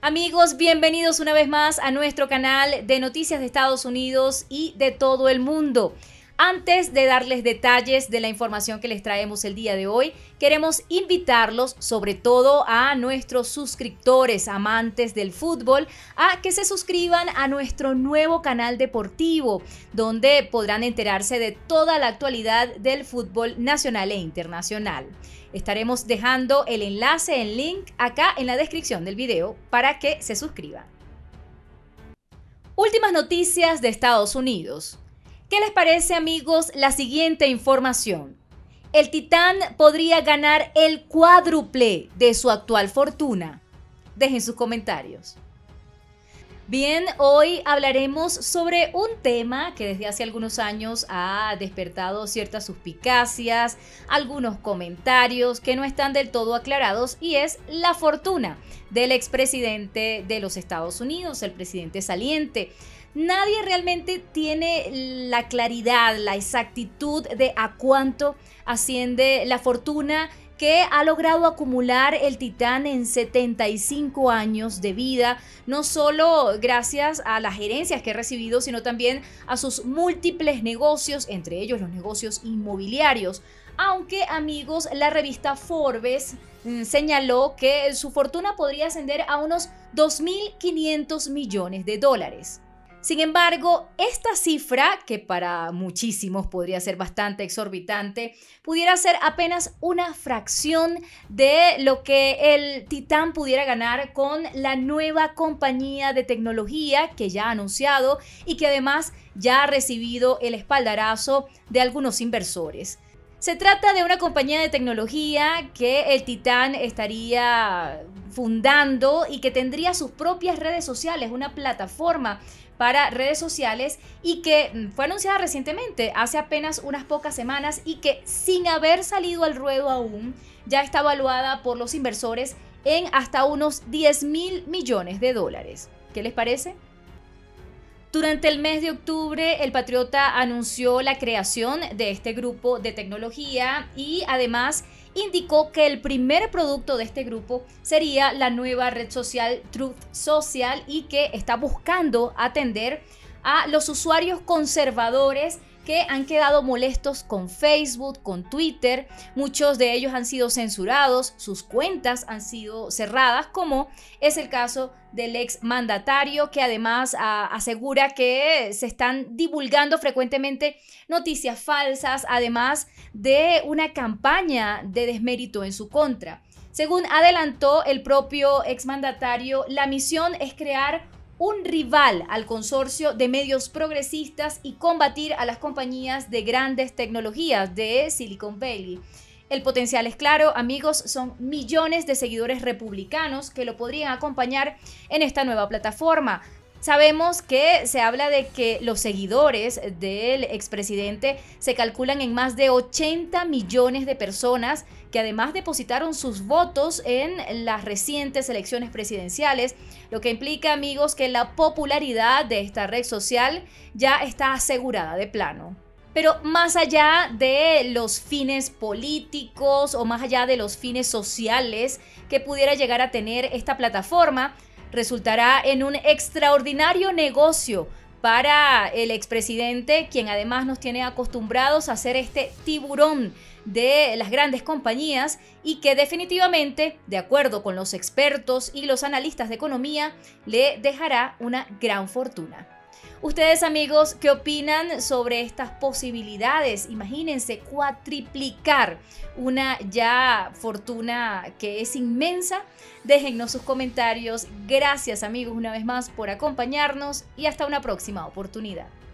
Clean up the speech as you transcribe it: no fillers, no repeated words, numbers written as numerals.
Amigos, bienvenidos una vez más a nuestro canal de noticias de Estados Unidos y de todo el mundo. Antes de darles detalles de la información que les traemos el día de hoy, queremos invitarlos, sobre todo a nuestros suscriptores amantes del fútbol, a que se suscriban a nuestro nuevo canal deportivo, donde podrán enterarse de toda la actualidad del fútbol nacional e internacional. Estaremos dejando el enlace en link acá en la descripción del video para que se suscriban. Últimas noticias de Estados Unidos. ¿Qué les parece, amigos, la siguiente información? El Titán podría ganar el cuádruple de su actual fortuna. Dejen sus comentarios. Bien, hoy hablaremos sobre un tema que desde hace algunos años ha despertado ciertas suspicacias, algunos comentarios que no están del todo aclarados, y es la fortuna del expresidente de los Estados Unidos, el presidente saliente. Nadie realmente tiene la claridad, la exactitud de a cuánto asciende la fortuna que ha logrado acumular el Titán en 75 años de vida, no solo gracias a las herencias que ha recibido, sino también a sus múltiples negocios, entre ellos los negocios inmobiliarios. Aunque, amigos, la revista Forbes señaló que su fortuna podría ascender a unos 2.500 millones de dólares. Sin embargo, esta cifra, que para muchísimos podría ser bastante exorbitante, pudiera ser apenas una fracción de lo que el Titán pudiera ganar con la nueva compañía de tecnología que ya ha anunciado y que además ya ha recibido el espaldarazo de algunos inversores. Se trata de una compañía de tecnología que el Titán estaría fundando y que tendría sus propias redes sociales, una plataforma para redes sociales, y que fue anunciada recientemente, hace apenas unas pocas semanas, y que sin haber salido al ruedo aún, ya está evaluada por los inversores en hasta unos 10.000 millones de dólares. ¿Qué les parece? Durante el mes de octubre, el Patriota anunció la creación de este grupo de tecnología y además indicó que el primer producto de este grupo sería la nueva red social Truth Social, y que está buscando atender a los usuarios conservadores que han quedado molestos con Facebook, con Twitter. Muchos de ellos han sido censurados, sus cuentas han sido cerradas, como es el caso del ex mandatario, que además asegura que se están divulgando frecuentemente noticias falsas, además de una campaña de desmérito en su contra. Según adelantó el propio exmandatario, la misión es crear un rival al consorcio de medios progresistas y combatir a las compañías de grandes tecnologías de Silicon Valley. El potencial es claro, amigos, son millones de seguidores republicanos que lo podrían acompañar en esta nueva plataforma. Sabemos que se habla de que los seguidores del expresidente se calculan en más de 80 millones de personas que además depositaron sus votos en las recientes elecciones presidenciales, lo que implica, amigos, que la popularidad de esta red social ya está asegurada de plano. Pero más allá de los fines políticos o más allá de los fines sociales que pudiera llegar a tener esta plataforma, resultará en un extraordinario negocio para el expresidente, quien además nos tiene acostumbrados a ser este tiburón de las grandes compañías y que definitivamente, de acuerdo con los expertos y los analistas de economía, le dejará una gran fortuna. Ustedes, amigos, ¿qué opinan sobre estas posibilidades? Imagínense cuatriplicar una ya fortuna que es inmensa. Déjennos sus comentarios. Gracias, amigos, una vez más por acompañarnos y hasta una próxima oportunidad.